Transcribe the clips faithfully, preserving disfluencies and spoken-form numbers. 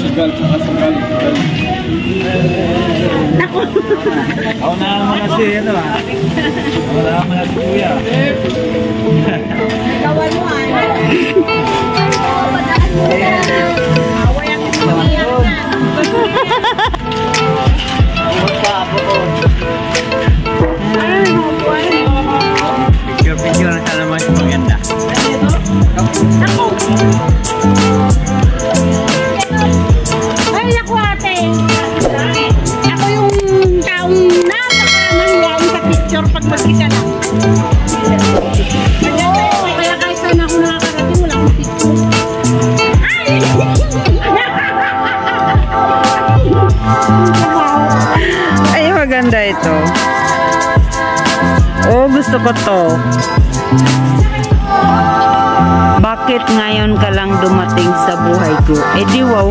Sugal, saka sugal. Ako. Ako na mo na si, ano ah. Ako na mo na si Kuya. Gawan mo ah. Away ang kumiyak na. Ay, mabuhay. Picture-picture na sana mas maganda. Ako. Ay, ako ate. Ako yung taong napaka-mahiyain sa picture pag mag-isa lang. Oo, kaya kahit saan ako nakakarating, wala akong picture. Ay! Ay, maganda ito. Oh, gusto ko to. Bakit ngayon ka lang dumating sa buhay ko? Eh di wow.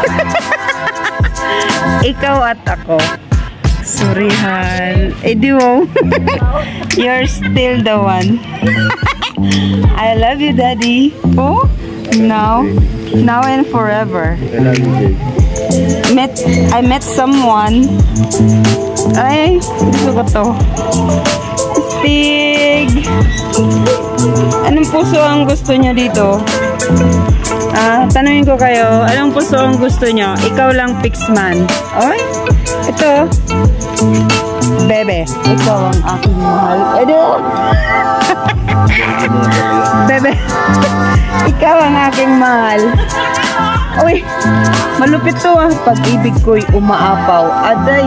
Ikaw at ako. Surihan. Eh di wow. You're still the one. I love you, Daddy. Oh, now, now and forever. I love you, Jay. Met, I met someone. Ay, gusto ko to. Stig. Anong puso ang gusto niyo dito? Ah, tanungin ko kayo, anong puso ang gusto niyo? Ikaw lang Pixman. Oy, ito. Bebe, ikaw ang aking mahal. Ano? Bebe, ikaw ang aking mahal. Uy, malupit to ah. Pag-ibig ko'y umaapaw. Aday.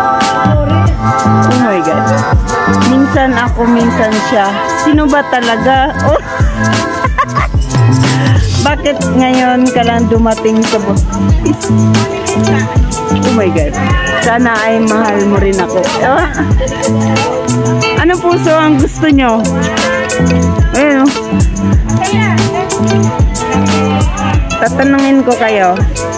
Oh my God. Minsan ako, minsan siya. Sino ba talaga? Oh. Bakit ngayon ka lang dumating sa buhay? Oh my God. Sana ay mahal mo rin ako. Ah. Ano puso ang gusto nyo? Ayun. Tatanungin ko kayo.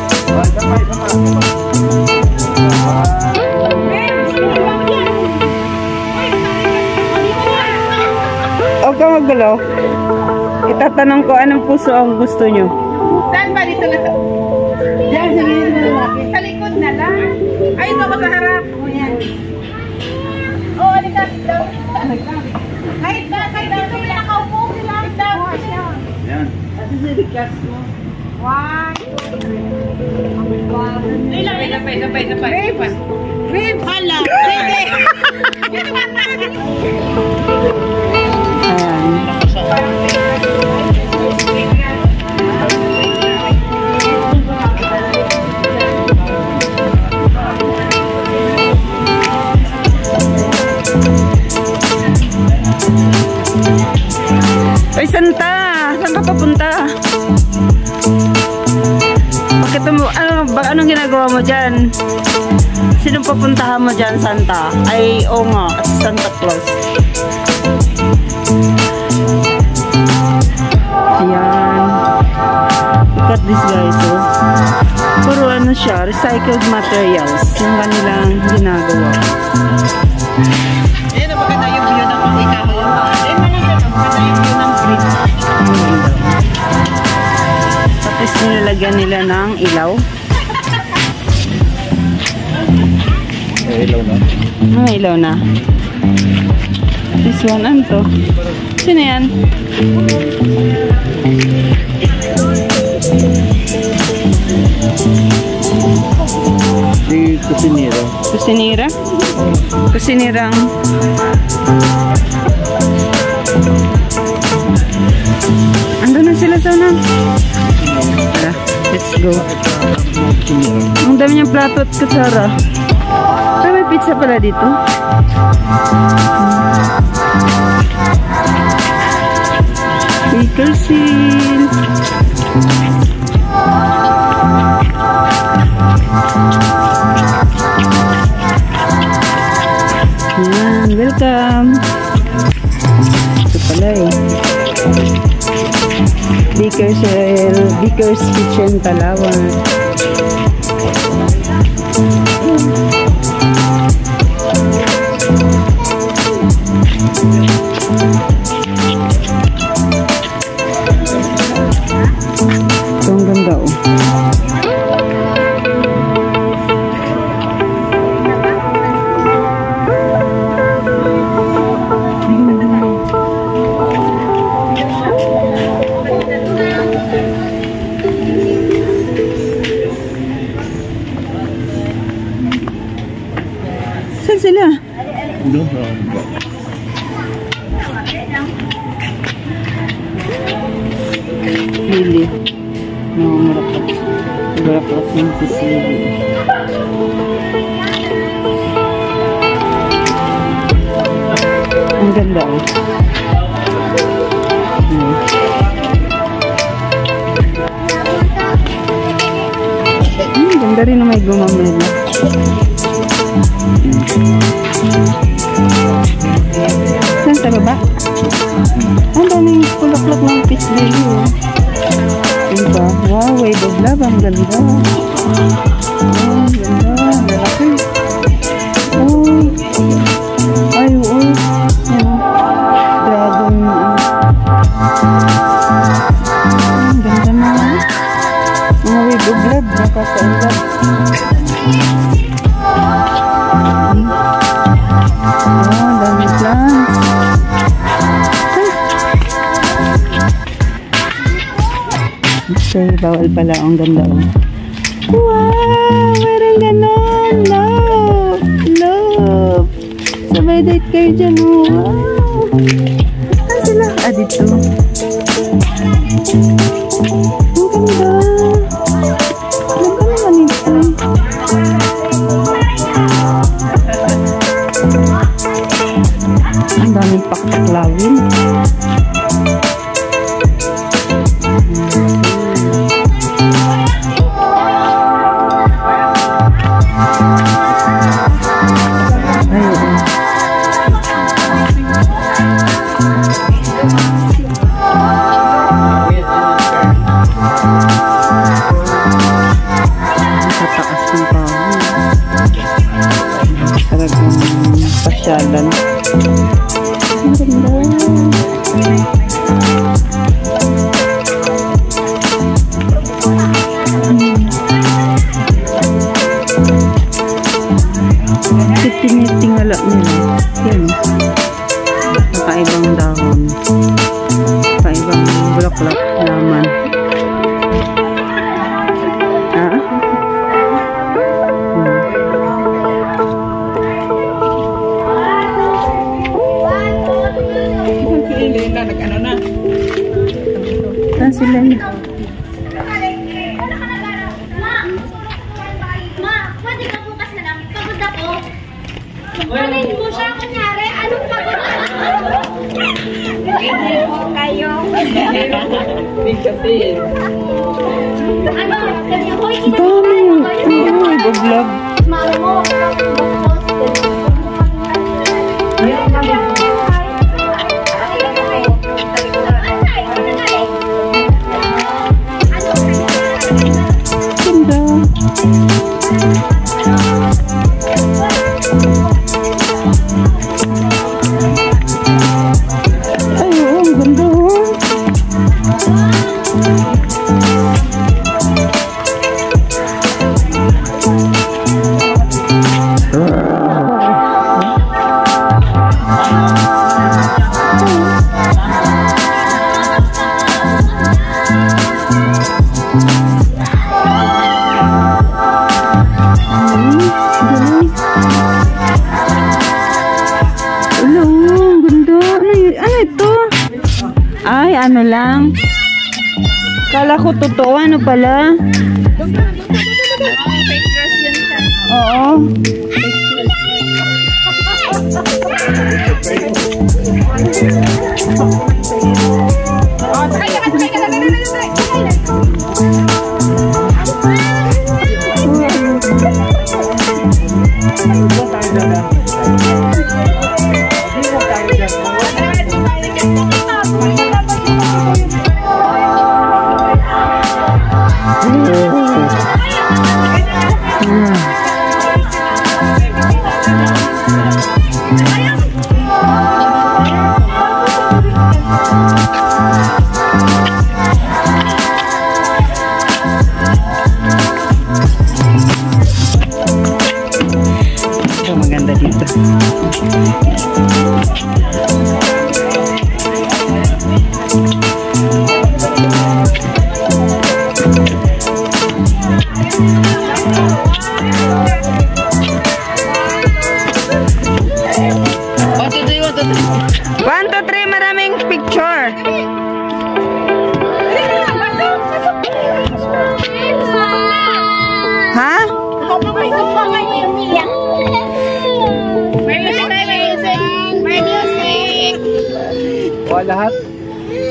Huwag ka magulo. Itatanong ko anong puso ang gusto nyo. Saan ba dito na sa... Diyan, sa likod na lang. Sa likod na lang. Ay, ito ba sa harap? O, yan. O, alika. Kahit na, kahit dito may nakaupo sila. Yan. Kasi si Rikas mo. One, two, three. Ilang, ilang, ilang, ilang, ilang. Babe, hala. Sige. Ay, Santa! Saan ka papunta? Bakit mo, ano, ba, anong ginagawa mo dyan? Sinong papuntahan mo dyan, Santa? Ay, oo nga, Santa Claus. Ayan. Look at this guys, oh. Puro ano siya, recycled materials. Yung kanilang ginagawa. Ayan, maganda yung view ng pakita mo. Eh, maganda yung view ng bridge. Tapos nilalagyan nila ng ilaw. Eh, ilaw na. Ah, ilaw na. This one, ano to? Sino yan? Di kusinira. Kusinira? Kusinirang. Ando na sila sana. Tara, let's go. Ang dami niyang plato at kutsara. Ay, may pizza pala dito. Bakersil. Yan, welcome. Ito pala eh. Bakersil, Baker's Kitchen, Palawan. Ito ang ganda oh. Doon sa Lili. Namumura pa. Sigura pa yung pisili. Ang ganda oh. Hmm. Hmm, ganda rin na may gumamela. Hmm. Saan sa baba? Ang daming pulaklak ng peace lily oh. Diba? Wow, wave of love. Ang ganda. Oh, ang ganda. Ang lalaki. Oh. Ay, oo. Oh. Dragon. Ang ganda na. Mga wave of love. Nakakaulap. Oh, ang daming plants. Okay, bawal pala. Ang ganda. Wow! Meron ganon! Love! Love! Sabay date kayo dyan. Wow! Saan sila? Ah, dito. Ang ganda! Ganda naman ito. Ang daming paktaklawin. Pasyalan. Ang ganda. Tinitingala nila. Yan. Kakaibang dahon. Kakaibang bulaklak laman. Ah? Saan sila na? Ma, pwede ka bukas na lang. Pagod ako. Panin mo siya, kunyari. Anong pagod ako? Hindi mo kayo. Ano? Sabi ako, Dami! Uy, vlog. Mama mo. Ay, ano lang. Kala ko totoo. Ano pala? Oo. Maganda dito.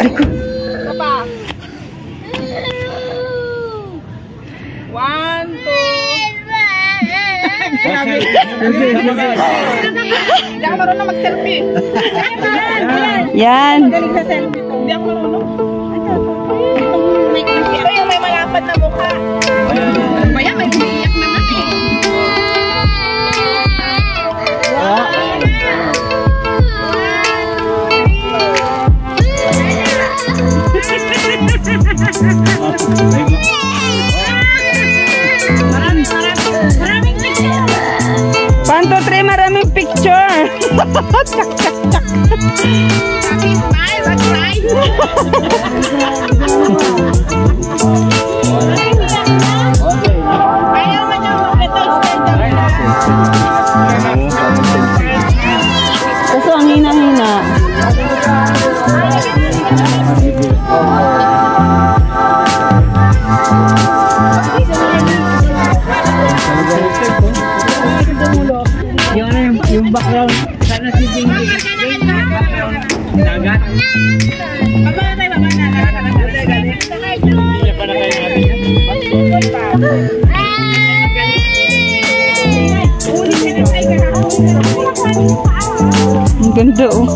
Ito pa. One, two. Hindi ako marunong mag-selfie. Yan. Galing sa selfie to. Hindi ako marunong. Ito yung may malapad na mukha. Maya, may umiiyak naman eh. Maraming, maraming, maraming picture. One, two, three, maraming picture. Chak, chak, chak. Happy smile, what's right? Ayaw man yung Kaso ang hina-hina. Yung ano yung, yung background. Sana si Ding. Dagat. Baba na tayo, baba na. Hindi pa na kayo natin. Ang ganda oh.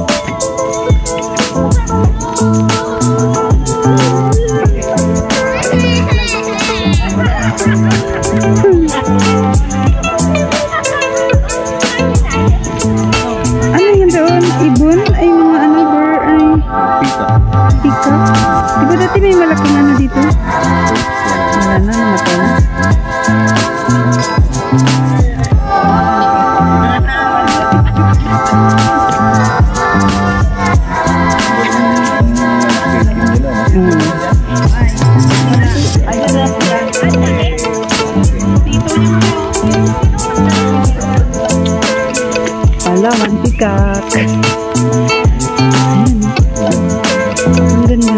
Ano yun doon? Ibon? Ay mga ano bird ay pika. Diba dati may malaking ano dito? Wala na, namatay na. Palawan pikak. Ayan. Ang ganda.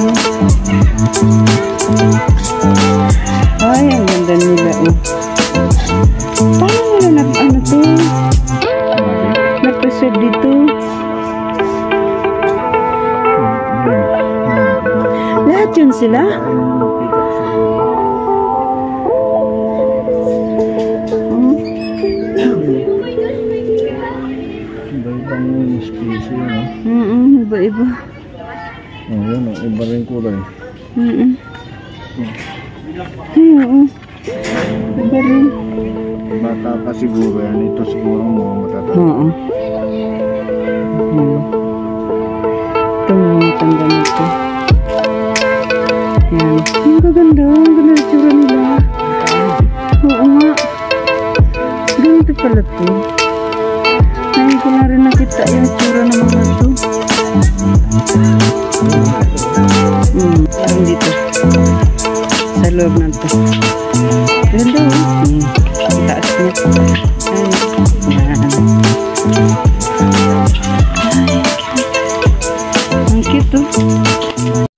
Ay, ang ganda nila. Oh. Paano nila nag ano to? Nagpasod dito. Lahat yun sila? Iba-ibang species, no? Mm-mm, iba-iba. Oh, yan, oh. Iba rin kulay. Mm-mm. Ay, oo. Iba rin. Bata pa siguro yan. Ito siguro mo matatanda. Oo. Hmm. Ito mo matanda na ito. Yan. Ang gaganda. Ang ganda na tsura nila. Oo nga. Ganito pala ito. Ngayon ko na rin nakita yung tsura ng mga ito. Hmm. Parang dito. Sa loob na ito. Ganda oh. Hmm. Ang taas niya. Ayan. Yan. Ang cute oh.